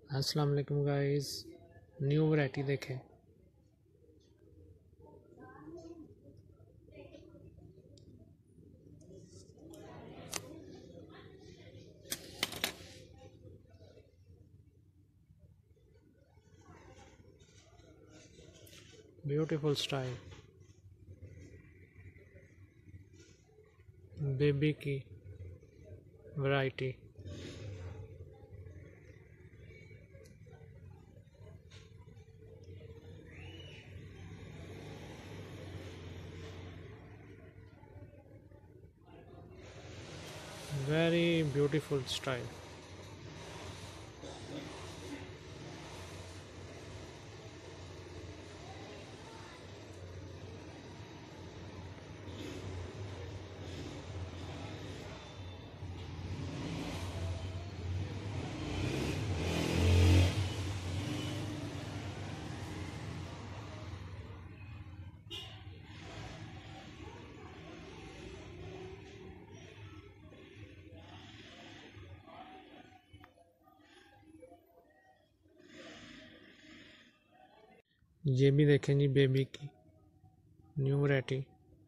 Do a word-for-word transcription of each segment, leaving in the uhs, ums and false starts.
अस्सलाम वालेकुम guys, new variety देखें। ब्यूटीफुल स्टाइल, बेबी की वैरायटी। Very beautiful style. ये भी देखें जी, बेबी की न्यू वैरायटी।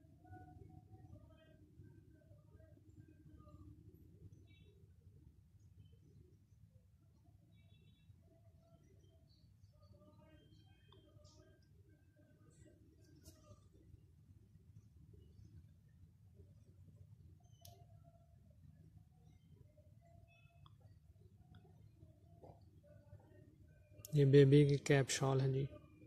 ये बेबी की कैप शॉल है जी।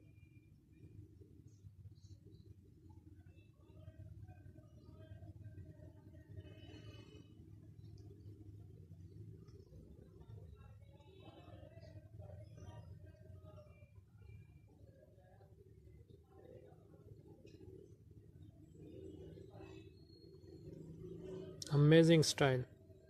Amazing style.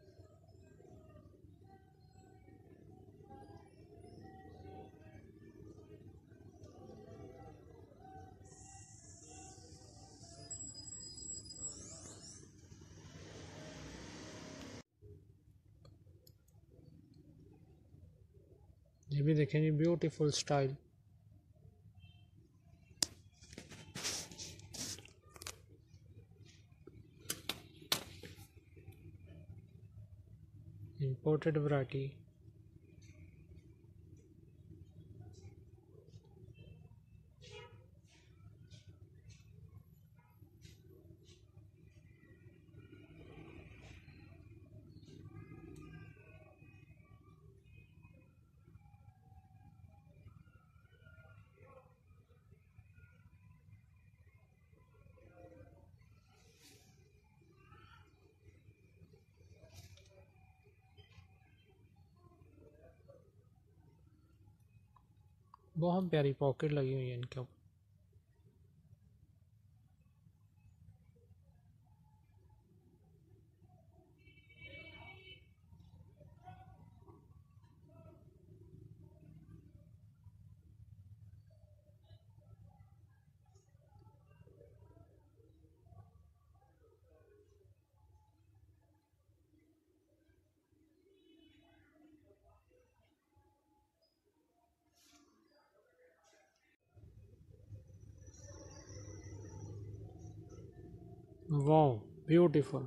ये भी देखें जी, ब्यूटीफुल स्टाइल। Imported variety. बहुत प्यारी पॉकेट लगी हुई है इनके ऊपर। Wow, beautiful.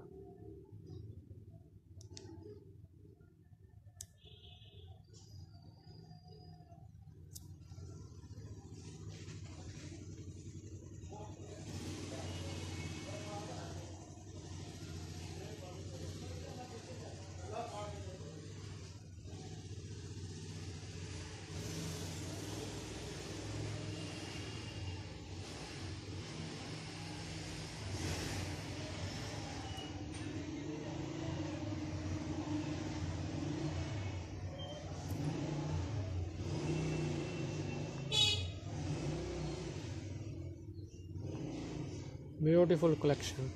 Beautiful collection.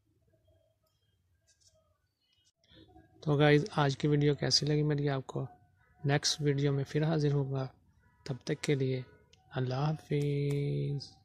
तो गाइज, आज की वीडियो कैसी लगी मेरी आपको? नेक्स्ट वीडियो में फिर हाज़िर होगा। तब तक के लिए अल्लाह हाफिज़।